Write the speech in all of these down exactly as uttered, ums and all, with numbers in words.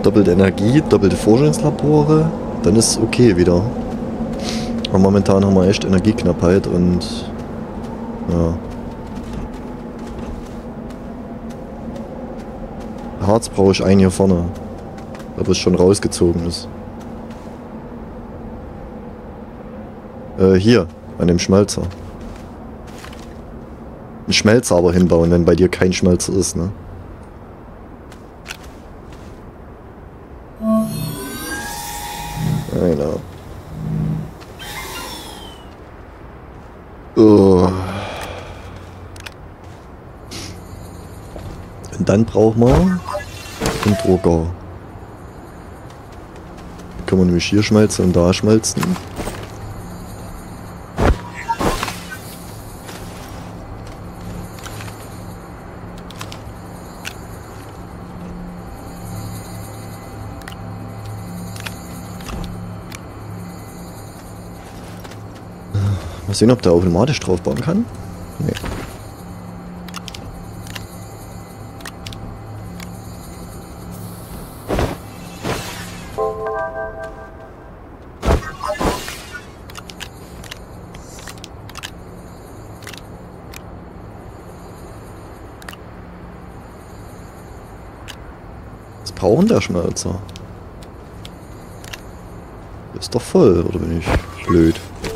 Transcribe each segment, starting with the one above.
doppelte Energie, doppelte Forschungslabore, dann ist es okay wieder. Aber momentan haben wir echt Energieknappheit und ja. Harz brauche ich einen hier vorne, da es schon rausgezogen ist. Äh, hier, an dem Schmelzer. Einen Schmelzer aber hinbauen, wenn bei dir kein Schmelzer ist, ne? Genau. Oh. Und dann brauchen wir einen Drucker. Da können wir nämlich hier schmelzen und da schmelzen. Mal sehen, ob der automatisch drauf bauen kann. Nee. Was brauchen der Schmelzer? Ist doch voll, oder bin ich blöd?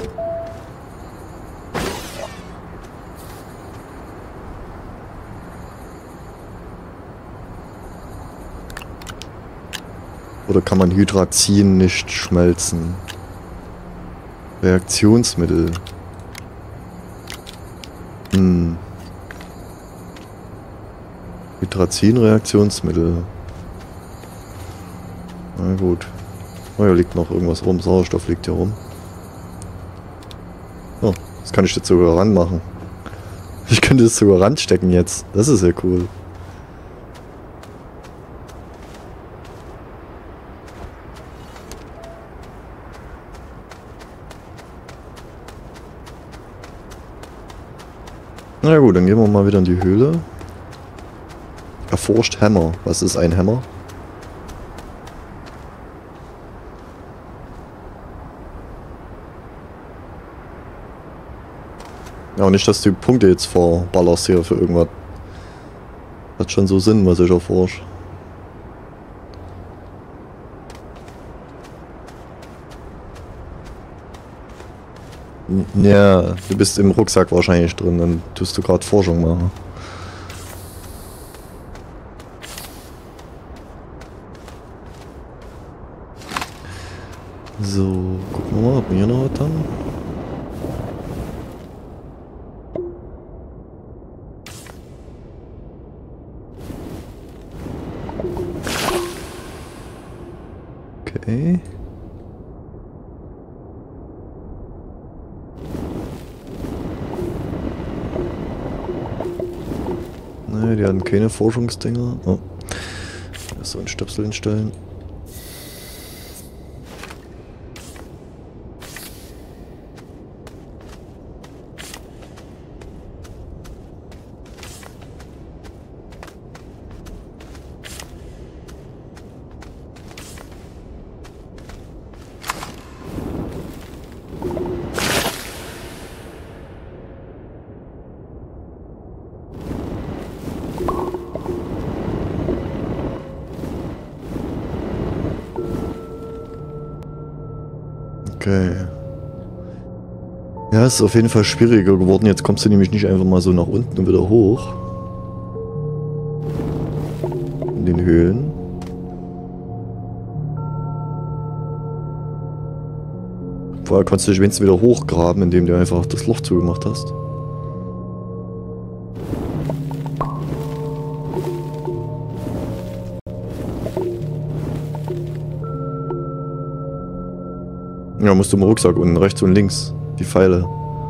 Oder kann man Hydrazin nicht schmelzen? Reaktionsmittel. Hm. Hydrazin-Reaktionsmittel. Na gut. Oh, hier liegt noch irgendwas rum. Sauerstoff liegt hier rum. Oh, das kann ich jetzt sogar ranmachen. Ich könnte es sogar ranstecken jetzt. Das ist ja cool. Na gut, dann gehen wir mal wieder in die Höhle. Erforscht Hammer. Was ist ein Hammer? Ja, nicht, dass du Punkte jetzt verballerst hier für irgendwas. Hat schon so Sinn, was ich erforsche. Ja, du bist im Rucksack wahrscheinlich drin, dann tust du gerade Forschung machen. So, gucken wir mal, ob wir hier noch was haben. Okay. Ne, die hatten keine Forschungsdinger. Oh. So ein Stöpsel hinstellen. Okay. Ja, es ist auf jeden Fall schwieriger geworden. Jetzt kommst du nämlich nicht einfach mal so nach unten und wieder hoch. In den Höhlen. Vorher konntest du dich wenigstens wieder hochgraben, indem du einfach das Loch zugemacht hast. Ja, musst du im Rucksack unten rechts und links die Pfeile.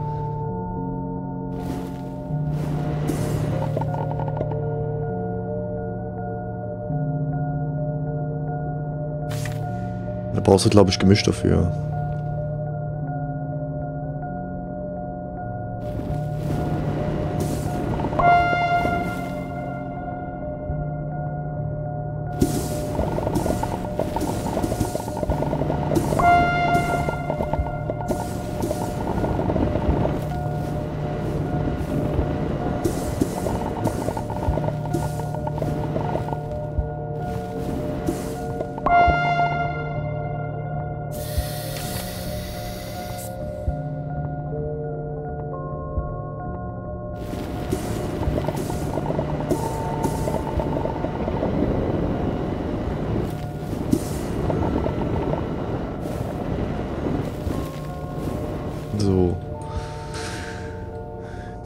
Da brauchst du, glaube ich, Gemisch dafür.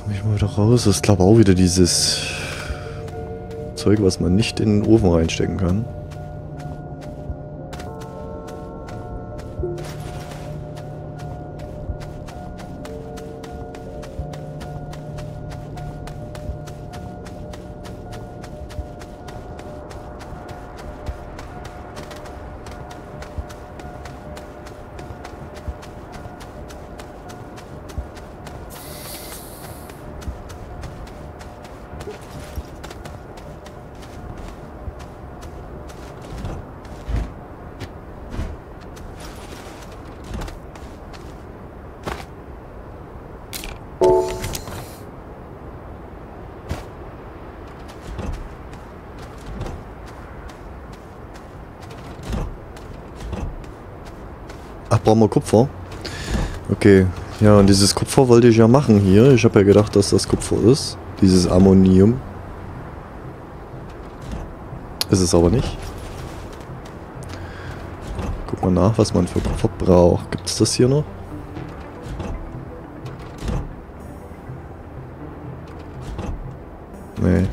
Komme ich mal wieder raus. Das ist glaube ich auch wieder dieses Zeug, was man nicht in den Ofen reinstecken kann. Ach, brauchen wir Kupfer? Okay. Ja, und dieses Kupfer wollte ich ja machen hier. Ich habe ja gedacht, dass das Kupfer ist. Dieses Ammonium. Ist es aber nicht. Guck mal nach, was man für Kupfer braucht. Gibt es das hier noch? Nee.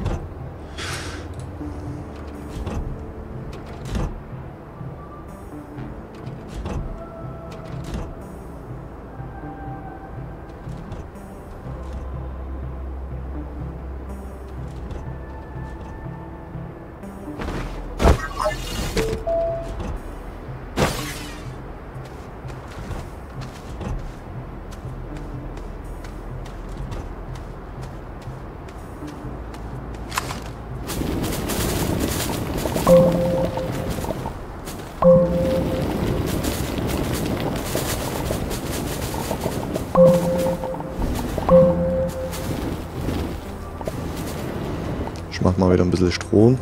Ich mach mal wieder ein bisschen Strom.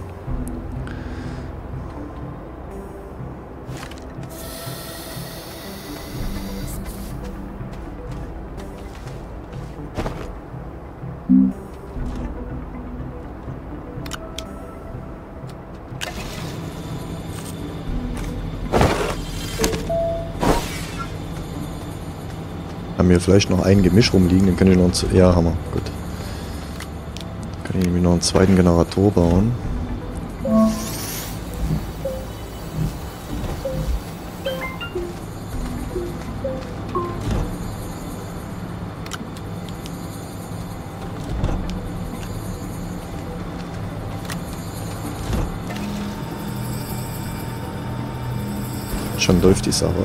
Haben wir vielleicht noch ein Gemisch rumliegen, dann kann ich noch einen, ja, haben wir, gut. Kann ich nämlich noch einen zweiten Generator bauen. Schon läuft die Sache.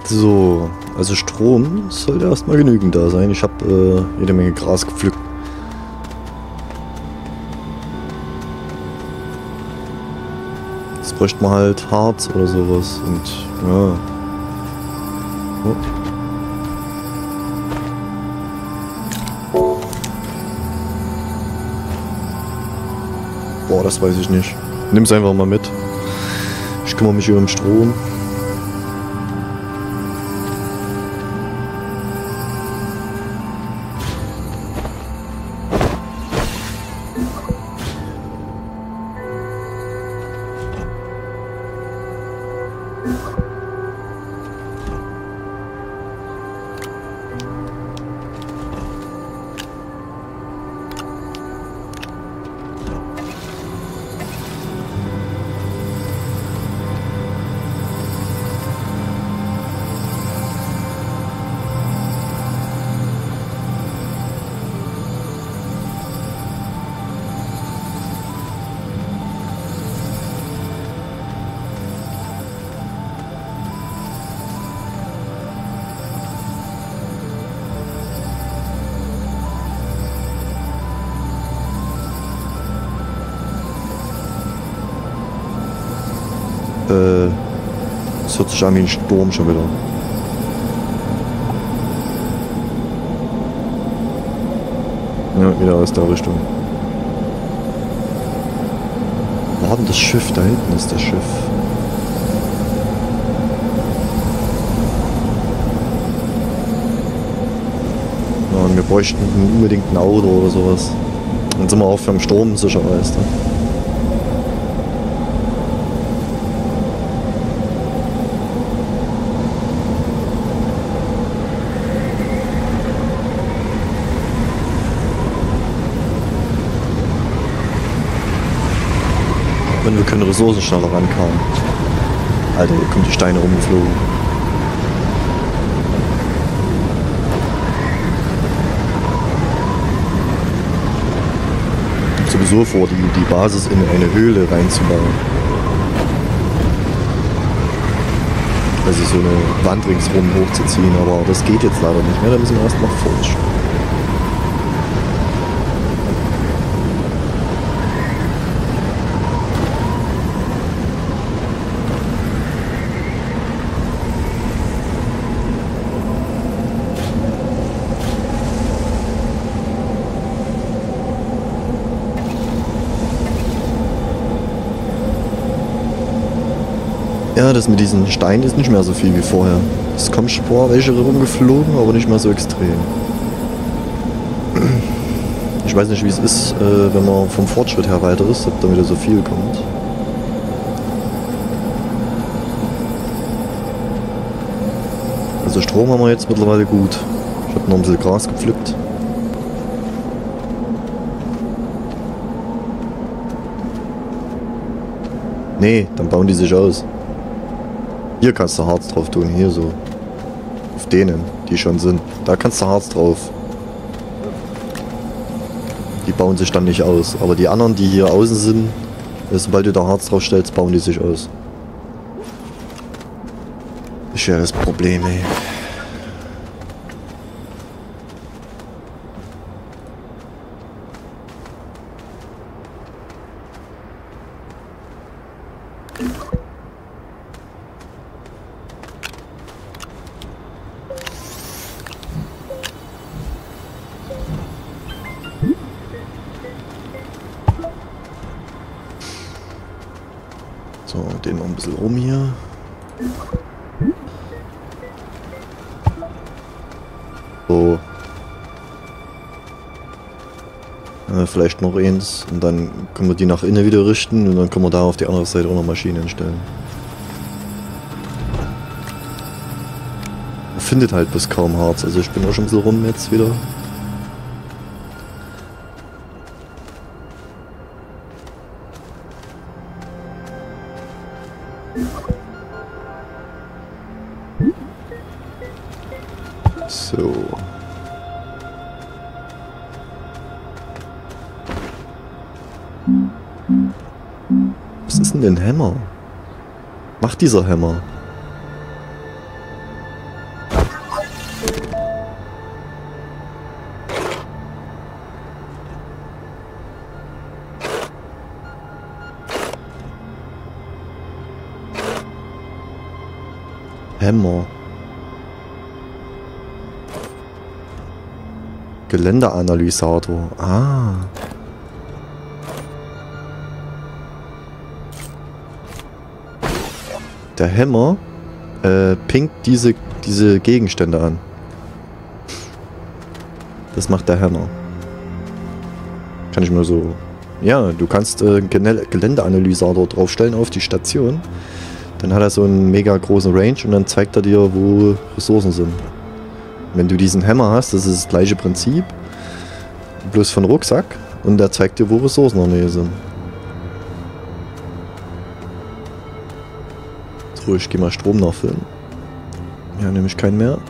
So, also Strom sollte erstmal genügend da sein. Ich habe äh, jede Menge Gras gepflückt. Jetzt bräuchte man halt Harz oder sowas und ja. Oh. Boah, das weiß ich nicht. Nimm's einfach mal mit. Ich kümmere mich über den Strom. Äh, es hört sich an wie ein Sturm schon wieder. Ja, wieder aus der Richtung. Wo hat denn das Schiff? Da hinten ist das Schiff. Ja, und wir bräuchten unbedingt ein Auto oder sowas. Dann sind wir auch vom Sturm sicher, weißt du. Und wir können Ressourcen schneller rankommen. Alter, hier kommen die Steine rumgeflogen. Ich hab sowieso vor, die, die Basis in eine Höhle reinzubauen. Also so eine Wand ringsrum hochzuziehen, aber das geht jetzt leider nicht mehr, da müssen wir erstmal forschen. Ja, das mit diesen Steinen ist nicht mehr so viel wie vorher. Es kommen Spor welche rumgeflogen, aber nicht mehr so extrem. Ich weiß nicht, wie es ist, äh, wenn man vom Fortschritt her weiter ist, ob da wieder so viel kommt. Also Strom haben wir jetzt mittlerweile gut. Ich habe noch ein bisschen Gras gepflückt. Nee, dann bauen die sich aus. Hier kannst du Harz drauf tun, hier so. Auf denen, die schon sind. Da kannst du Harz drauf. Die bauen sich dann nicht aus. Aber die anderen, die hier außen sind, sobald du da Harz drauf stellst, bauen die sich aus. Ist ja das Problem, ey. So, den noch ein bisschen rum hier. So. Äh, vielleicht noch eins. Und dann können wir die nach innen wieder richten und dann können wir da auf die andere Seite auch noch Maschinen stellen. Man findet halt bis kaum Harz. Also ich bin auch schon ein bisschen rum jetzt wieder. So. Was ist denn ein Hammer? Macht dieser Hammer? Hammer. Geländeanalysator. Ah. Der Hammer äh, pinkt diese, diese Gegenstände an. Das macht der Hammer. Kann ich mir so... Ja, du kannst äh, Geländeanalysator draufstellen auf die Station. Dann hat er so einen mega großen Range und dann zeigt er dir, wo Ressourcen sind. Wenn du diesen Hammer hast, das ist das gleiche Prinzip. Bloß von Rucksack. Und der zeigt dir, wo Ressourcen in der Nähe sind. So, ich gehe mal Strom nachfüllen. Ja, nämlich keinen mehr.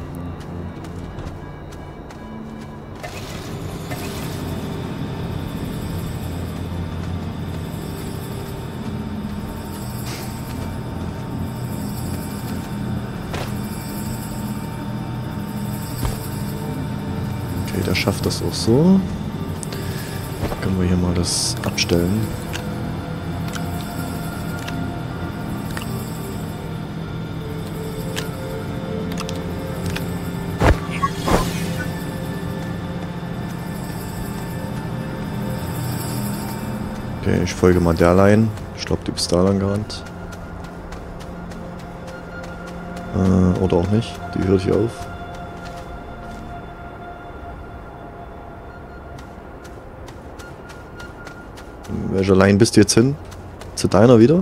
Okay, der schafft das auch so. Können wir hier mal das abstellen. Okay, ich folge mal der Line. Ich glaube, die bist da lang gerannt. Äh, oder auch nicht. Die hört hier auf. In welcher Line bist du jetzt hin? Zu deiner wieder?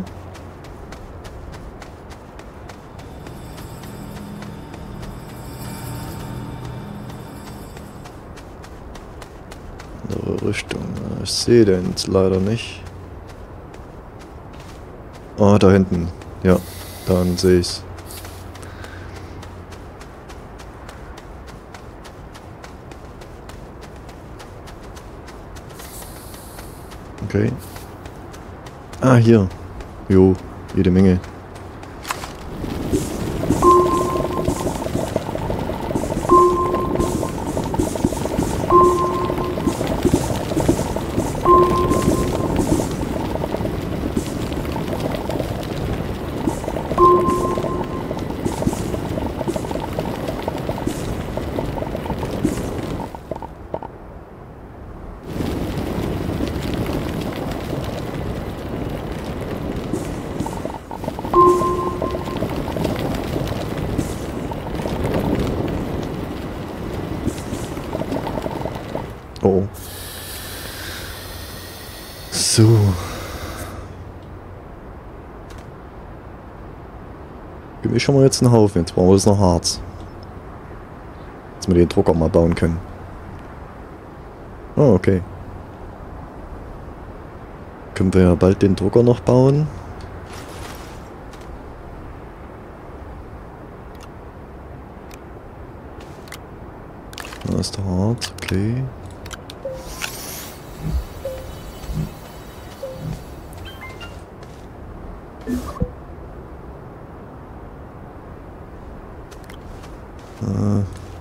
Andere Richtung. Ich sehe den jetzt leider nicht. Ah, da hinten. Ja, dann sehe ich's. Okay. Ah, hier. Jo, jede Menge. Oh. So. Gib mir schon mal jetzt einen Haufen. Jetzt brauchen wir jetzt noch Harz. Dass wir den Drucker mal bauen können. Oh, okay. Können wir ja bald den Drucker noch bauen. Da ist der Harz, okay. Äh.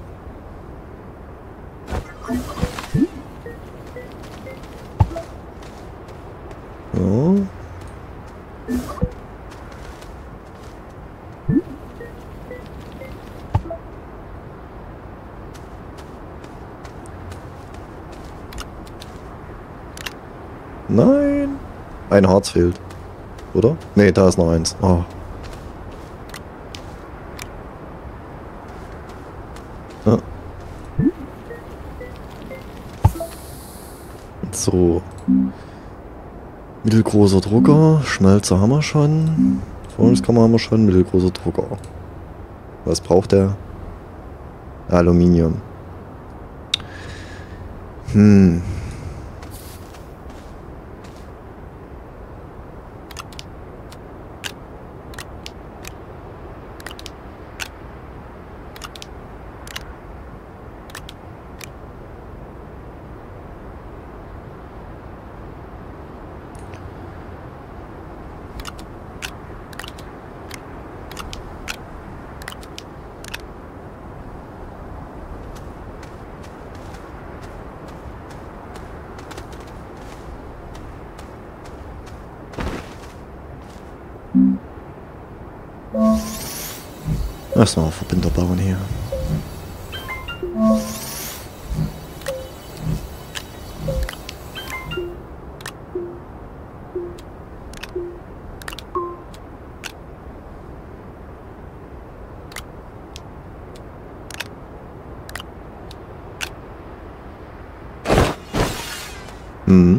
So. Nein! Ein Harz fehlt. Oder? Ne, da ist noch eins. Oh. Ja. So. Mittelgroßer Drucker. Schmelzer haben wir schon. Vorratskammer haben wir schon. Mittelgroßer Drucker. Was braucht der? Aluminium. Hm. Erstmal Verbinder bauen hier. Mhm.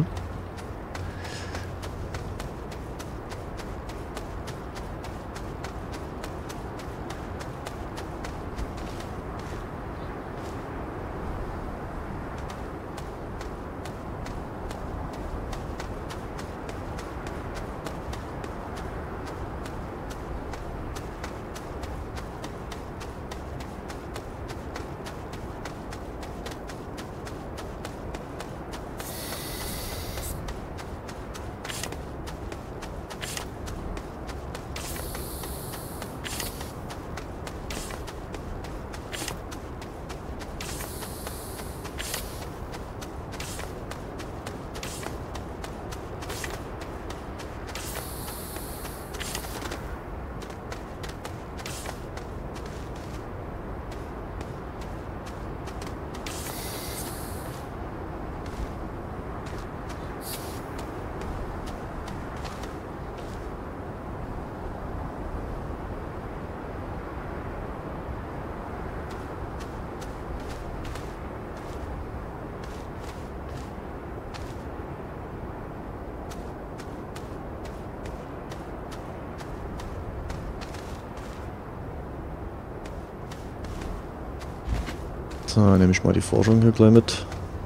So, nehme ich mal die Forschung hier gleich mit.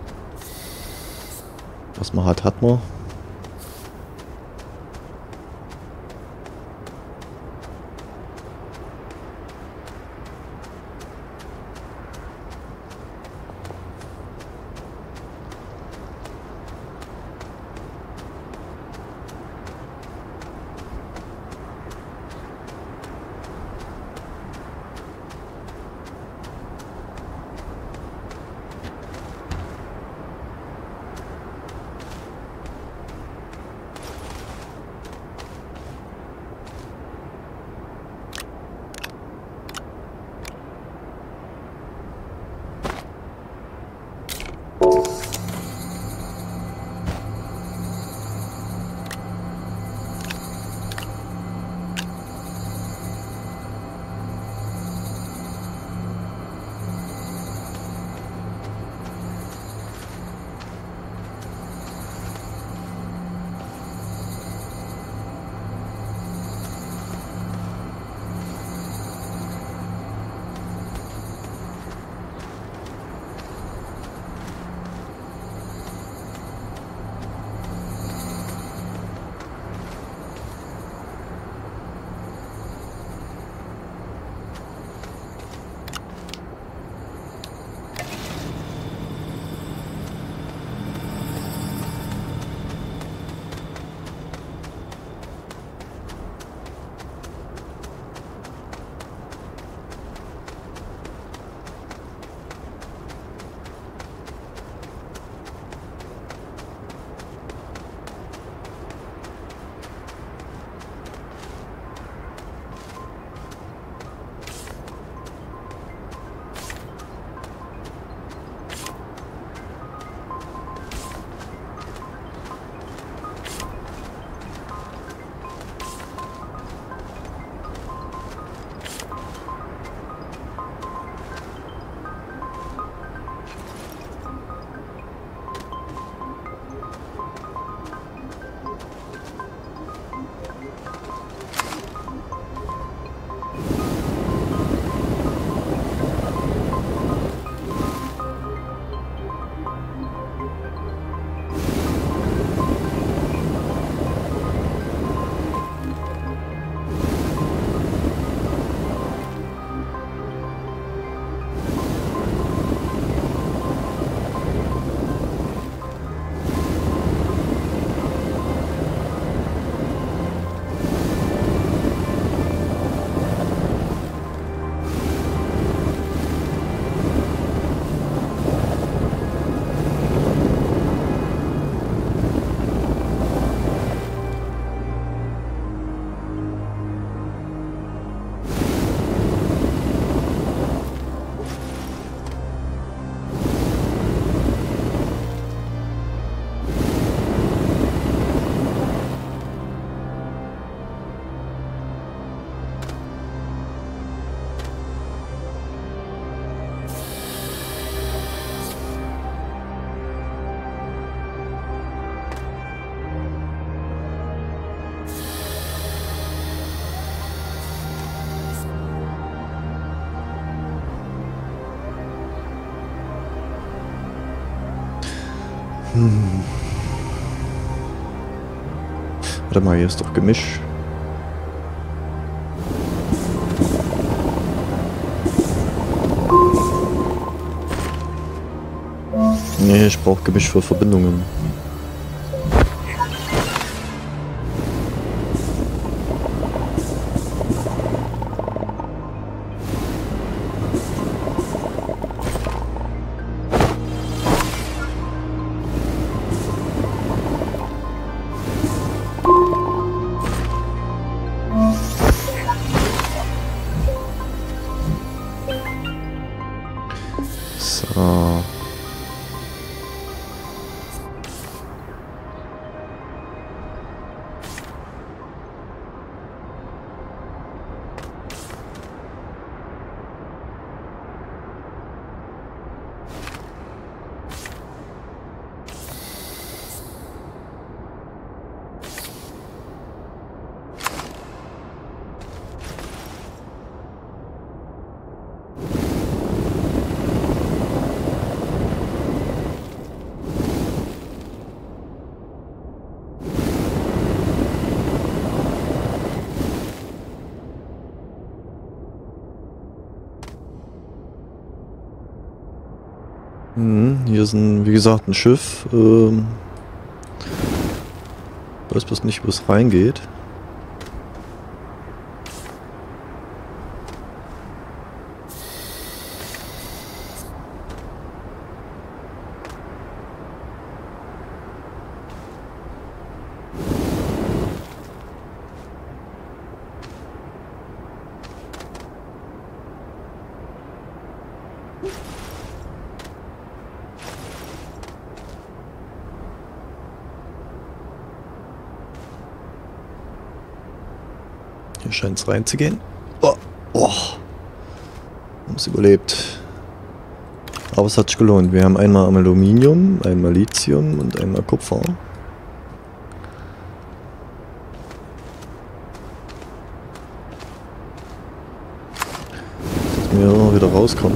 Was man hat, hat man. Hm. Warte mal, hier ist doch Gemisch. Nee, ich brauche Gemisch für Verbindungen. So. Hm, hier ist ein, wie gesagt, ein Schiff. Ähm, weiß bloß nicht, wo es reingeht. Hier scheint es reinzugehen. Oh, oh. Haben es überlebt. Aber es hat sich gelohnt. Wir haben einmal Aluminium, einmal Lithium und einmal Kupfer. Dass wir wieder rauskommen.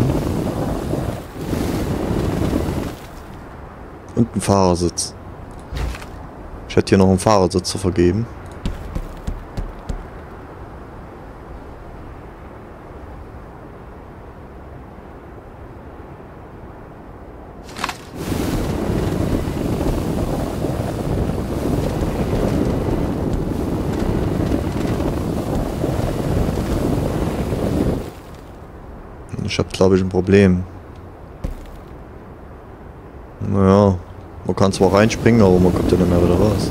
Und ein Fahrersitz. Ich hätte hier noch einen Fahrersitz zu vergeben. Ich habe, glaube ich, ein Problem. Naja, man kann zwar reinspringen, aber man kommt ja nicht mehr wieder raus.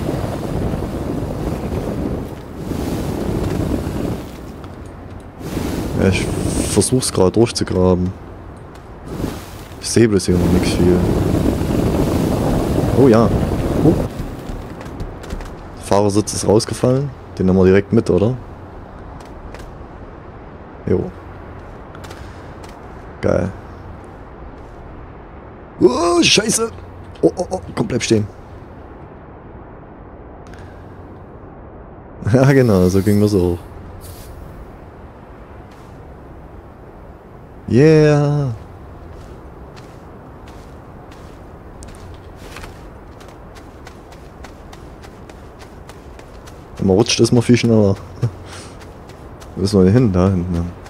Ja, ich versuch's gerade durchzugraben. Ich sehe bloß hier noch nichts viel. Oh ja. Oh. Der Fahrersitz ist rausgefallen. Den nehmen wir direkt mit, oder? Jo. Geil. Oh, Scheiße! Oh, oh, oh, komm, bleib stehen. Ja, genau, so ging das auch. Yeah! Wenn man rutscht, ist man viel schneller. Wo ist man denn hin? Da hinten.